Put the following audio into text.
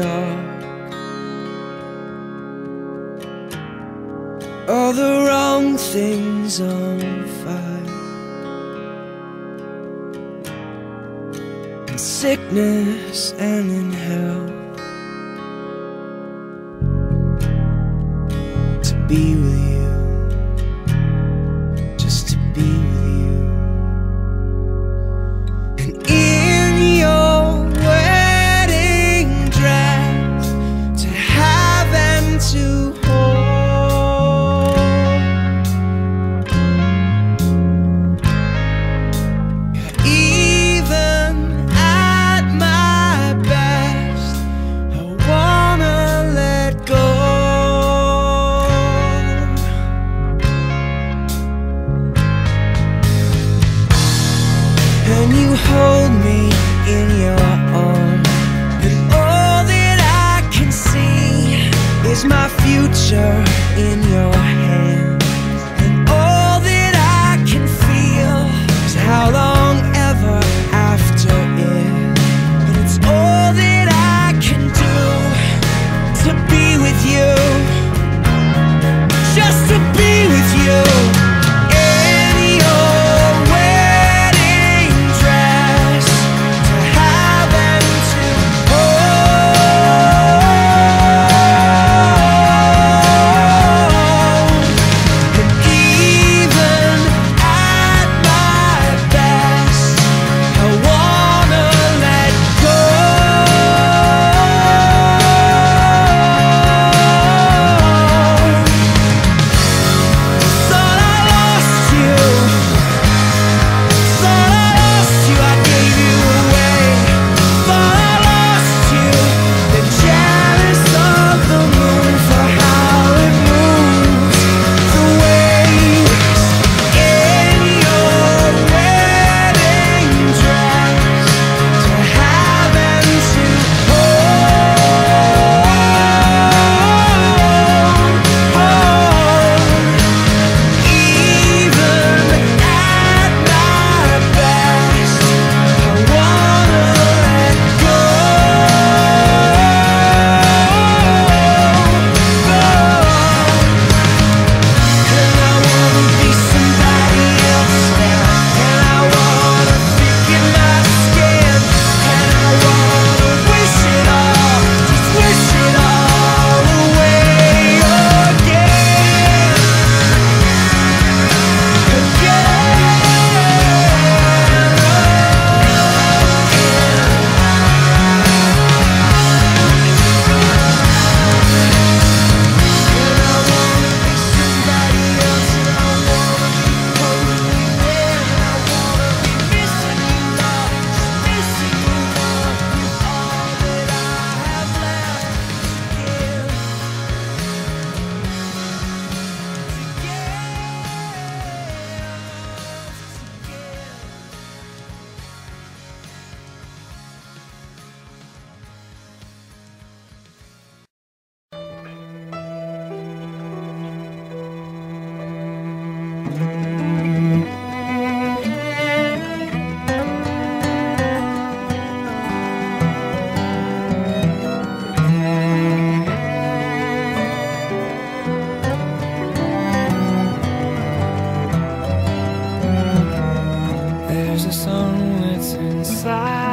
dark. All the wrong things on fire, in sickness and in health, to be with you, just to be with you. And in your wedding dress, to have and to hold, and you hold me in your arms, and all that I can see is my future in your hands, and all that I can feel is how long ever after is, and it's all that I can do to be with you, just to be with you. There's a song that's inside